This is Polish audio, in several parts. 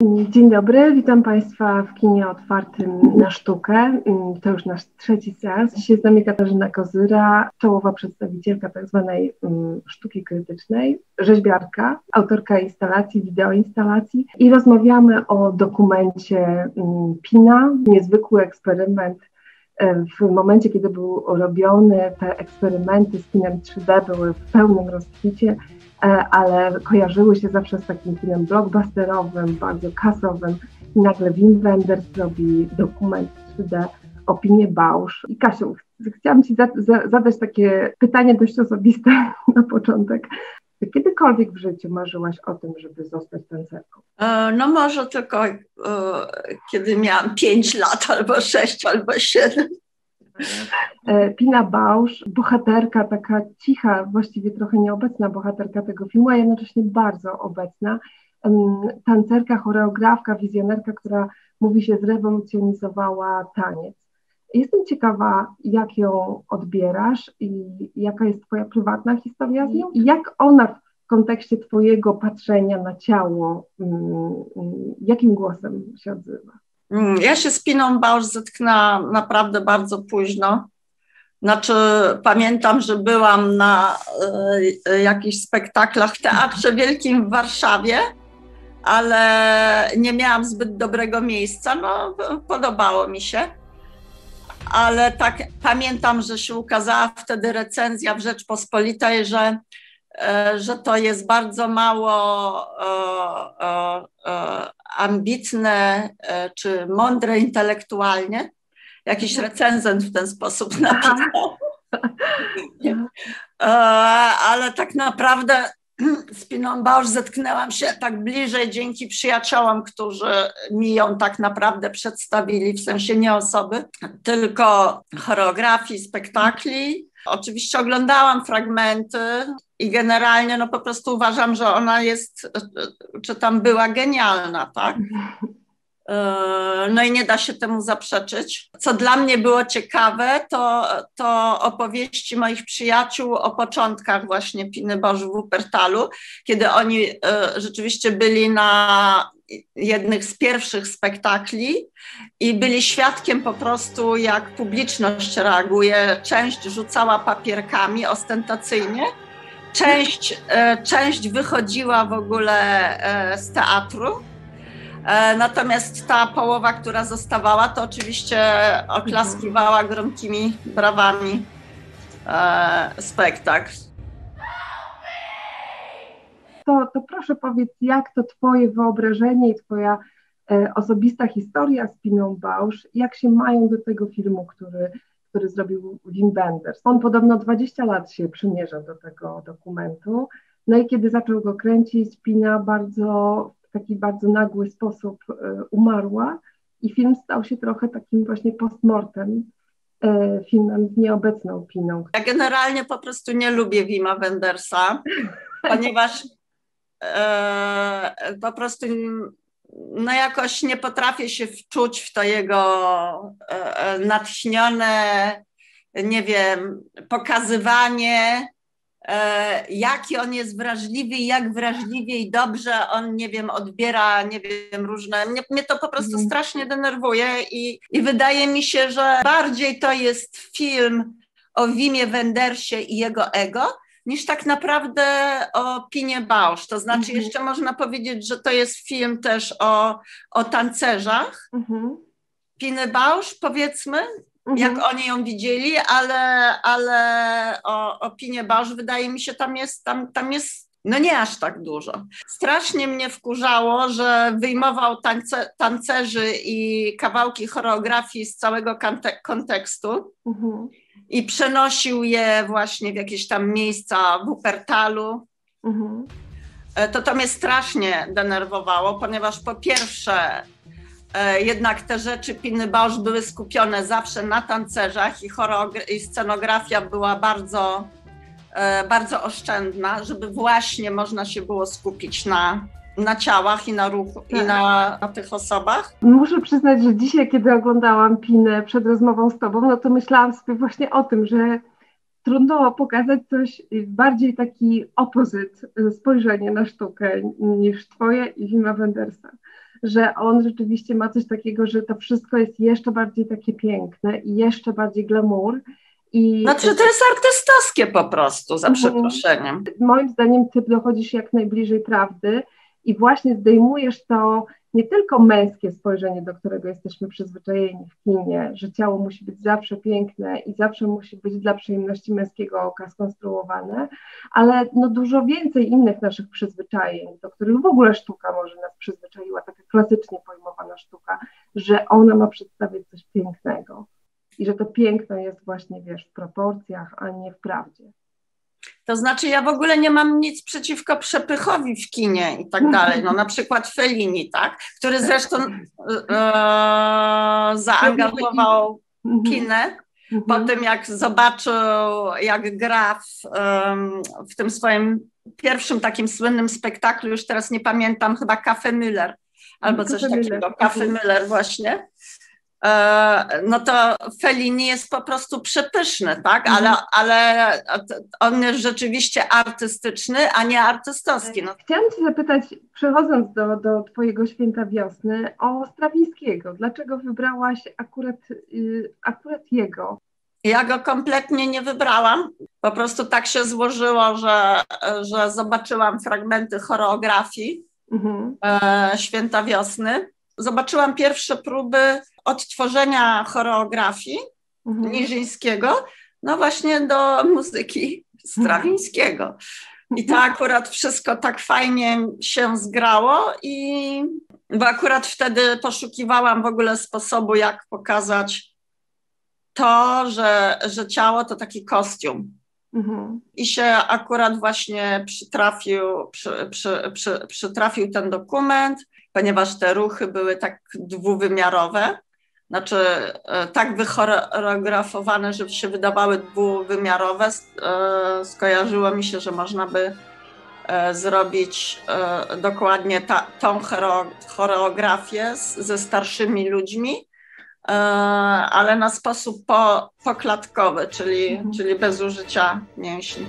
Dzień dobry, witam Państwa w kinie otwartym na sztukę. To już nasz trzeci seans. Dzisiaj z nami Katarzyna Kozyra, czołowa przedstawicielka tzw. sztuki krytycznej, rzeźbiarka, autorka instalacji, wideoinstalacji i rozmawiamy o dokumencie Pina, niezwykły eksperyment. W momencie, kiedy był robiony, te eksperymenty z kinem 3D były w pełnym rozkwicie, ale kojarzyły się zawsze z takim kinem blockbusterowym, bardzo kasowym. I nagle Wim Wenders robi dokument 3D o Pinie Bausch. I Kasiu, chciałam Ci zadać takie pytanie dość osobiste na początek. Czy kiedykolwiek w życiu marzyłaś o tym, żeby zostać tancerką? No może tylko kiedy miałam 5 lat, albo 6, albo 7. Pina Bausch, bohaterka taka cicha, właściwie trochę nieobecna bohaterka tego filmu, a jednocześnie bardzo obecna. Tancerka, choreografka, wizjonerka, która mówi się zrewolucjonizowała taniec. Jestem ciekawa, jak ją odbierasz i jaka jest Twoja prywatna historia z nią i jak ona w kontekście Twojego patrzenia na ciało, jakim głosem się odzywa? Ja się z Piną Bausch zetknęłam naprawdę bardzo późno. Znaczy pamiętam, że byłam na jakichś spektaklach w Teatrze Wielkim w Warszawie, ale nie miałam zbyt dobrego miejsca, no podobało mi się. Ale tak pamiętam, że się ukazała wtedy recenzja w Rzeczpospolitej, że to jest bardzo mało ambitne czy mądre intelektualnie. Jakiś recenzent w ten sposób napisał. Ale tak naprawdę z Piną Bausch zetknęłam się tak bliżej dzięki przyjaciołom, którzy mi ją tak naprawdę przedstawili, w sensie nie osoby, tylko choreografii, spektakli. Oczywiście oglądałam fragmenty i generalnie no po prostu uważam, że ona jest, czy tam była genialna, tak? No i nie da się temu zaprzeczyć. Co dla mnie było ciekawe, to opowieści moich przyjaciół o początkach właśnie Piny Bausch w Wuppertalu, kiedy oni rzeczywiście byli na jednych z pierwszych spektakli i byli świadkiem po prostu, jak publiczność reaguje. Część rzucała papierkami ostentacyjnie, część wychodziła w ogóle z teatru. Natomiast ta połowa, która zostawała, to oczywiście oklaskiwała gromkimi brawami spektakl. To proszę powiedz, jak to Twoje wyobrażenie i Twoja osobista historia z Piną Bausch, jak się mają do tego filmu, który zrobił Wim Wenders. On podobno 20 lat się przymierza do tego dokumentu, no i kiedy zaczął go kręcić, Pina w taki bardzo nagły sposób umarła i film stał się trochę takim właśnie postmortem, filmem z nieobecną Piną. Ja generalnie po prostu nie lubię Wima Wendersa, ponieważ po prostu no jakoś nie potrafię się wczuć w to jego natchnione, nie wiem, pokazywanie, jaki on jest wrażliwy i jak wrażliwie i dobrze on, nie wiem, odbiera, nie wiem, różne... Mnie to po prostu strasznie denerwuje i wydaje mi się, że bardziej to jest film o Wimie Wendersie i jego ego, niż tak naprawdę o Pinie Bausch. To znaczy jeszcze można powiedzieć, że to jest film też o tancerzach Piny Bausch, powiedzmy, jak oni ją widzieli, ale o Pinie Bausch wydaje mi się tam jest no nie aż tak dużo. Strasznie mnie wkurzało, że wyjmował tancerzy i kawałki choreografii z całego kontekstu i przenosił je właśnie w jakieś tam miejsca w Wuppertalu. To mnie strasznie denerwowało, ponieważ po pierwsze jednak te rzeczy Piny Bausch były skupione zawsze na tancerzach i scenografia była bardzo, bardzo oszczędna, żeby właśnie można się było skupić na ciałach i na ruchu, i na tych osobach. Muszę przyznać, że dzisiaj, kiedy oglądałam Pinę przed rozmową z Tobą, no to myślałam sobie właśnie o tym, że trudno pokazać coś bardziej taki opozyt, spojrzenie na sztukę niż Twoje i Wima Wendersa. że on rzeczywiście ma coś takiego, że to wszystko jest jeszcze bardziej takie piękne i jeszcze bardziej glamour. Znaczy to jest artystowskie po prostu, za przeproszeniem. Moim zdaniem ty dochodzisz jak najbliżej prawdy i właśnie zdejmujesz to nie tylko męskie spojrzenie, do którego jesteśmy przyzwyczajeni w kinie, że ciało musi być zawsze piękne i zawsze musi być dla przyjemności męskiego oka skonstruowane, ale no dużo więcej innych naszych przyzwyczajeń, do których w ogóle sztuka może nas przyzwyczaiła, taka klasycznie pojmowana sztuka, że ona ma przedstawiać coś pięknego i że to piękno jest właśnie, wiesz, w proporcjach, a nie w prawdzie. To znaczy ja w ogóle nie mam nic przeciwko przepychowi w kinie i tak dalej. No na przykład Fellini, tak? Który zresztą zaangażował kinę po tym, jak zobaczył, jak gra w tym swoim pierwszym takim słynnym spektaklu, już teraz nie pamiętam, chyba Café Müller albo coś takiego, Café Müller właśnie. No to Fellini jest po prostu przepyszny, tak? Ale on jest rzeczywiście artystyczny, a nie artystowski. No. Chciałam cię zapytać, przechodząc do twojego Święta Wiosny, o Strawińskiego. Dlaczego wybrałaś akurat jego? Ja go kompletnie nie wybrałam. Po prostu tak się złożyło, że zobaczyłam fragmenty choreografii Święta Wiosny. Zobaczyłam pierwsze próby odtworzenia choreografii Niżyńskiego, no właśnie do muzyki Strawińskiego. I to akurat wszystko tak fajnie się zgrało bo akurat wtedy poszukiwałam w ogóle sposobu, jak pokazać to, że ciało to taki kostium. I się akurat właśnie przytrafił ten dokument, ponieważ te ruchy były tak dwuwymiarowe, znaczy tak wychoreografowane, że się wydawały dwuwymiarowe. Skojarzyło mi się, że można by zrobić dokładnie tą choreografię ze starszymi ludźmi, ale na sposób poklatkowy, czyli bez użycia mięśni.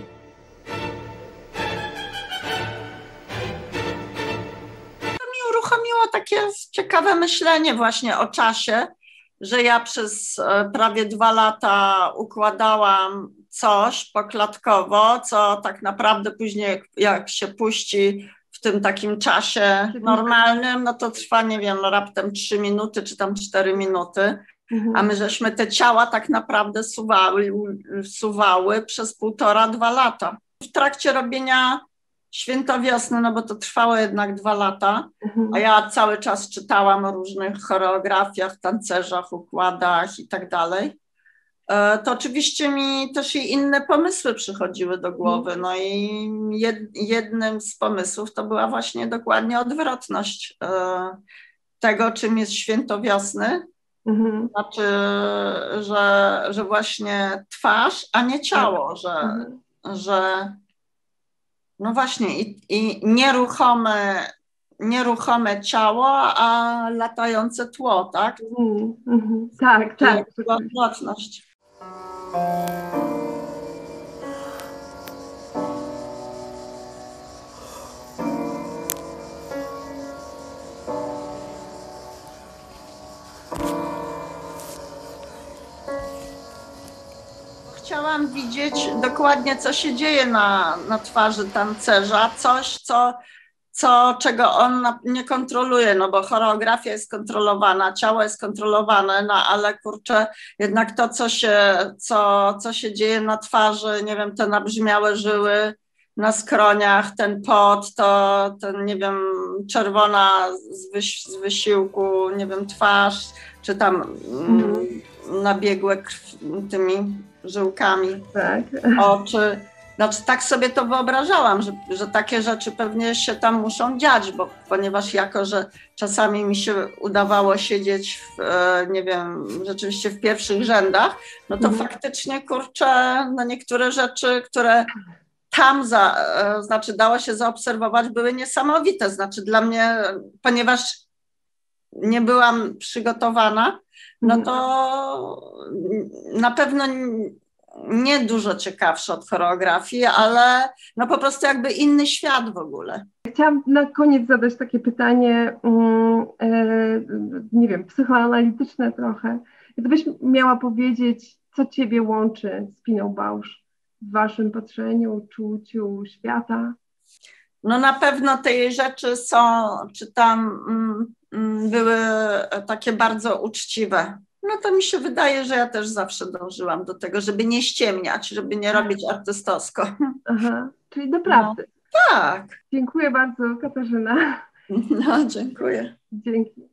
Uruchomiło takie ciekawe myślenie właśnie o czasie, że ja przez prawie 2 lata układałam coś poklatkowo, co tak naprawdę później jak się puści w tym takim czasie normalnym, no to trwa, nie wiem, raptem 3 minuty czy tam 4 minuty, a my żeśmy te ciała tak naprawdę suwały przez 1,5–2 lata. W trakcie robienia Święta Wiosny, no bo to trwało jednak 2 lata, a ja cały czas czytałam o różnych choreografiach, tancerzach, układach i tak dalej. To oczywiście mi też i inne pomysły przychodziły do głowy. No i jednym z pomysłów to była właśnie dokładnie odwrotność tego, czym jest Święto Wiosny. Znaczy, że właśnie twarz, a nie ciało, że no właśnie i nieruchome ciało, a latające tło, tak? Tak, tak. Odwrotność. Chciałam widzieć dokładnie, co się dzieje na twarzy tancerza, coś, czego on nie kontroluje, no bo choreografia jest kontrolowana, ciało jest kontrolowane, no ale kurczę, jednak to, co się dzieje na twarzy, nie wiem, te nabrzmiałe żyły na skroniach, ten pot, ten, nie wiem, czerwona z wysiłku, nie wiem, twarz, czy tam nabiegłe tymi żyłkami, tak. Oczy. Znaczy, tak sobie to wyobrażałam, że takie rzeczy pewnie się tam muszą dziać, ponieważ jako, że czasami mi się udawało siedzieć nie wiem, rzeczywiście w pierwszych rzędach, no to faktycznie, kurczę, no niektóre rzeczy, które tam znaczy dało się zaobserwować, były niesamowite. Znaczy dla mnie, ponieważ nie byłam przygotowana, no to na pewno nie dużo ciekawsze od choreografii, ale no po prostu jakby inny świat w ogóle. Chciałam na koniec zadać takie pytanie, nie wiem, psychoanalityczne trochę. Gdybyś miała powiedzieć, co ciebie łączy z Piną Bausch w waszym patrzeniu, czuciu świata? No na pewno te jej rzeczy są, czy tam były takie bardzo uczciwe. No to mi się wydaje, że ja też zawsze dążyłam do tego, żeby nie ściemniać, żeby nie robić artystowsko. Aha, czyli naprawdę. No, tak. Dziękuję bardzo, Katarzyna. No, dziękuję. Dzięki.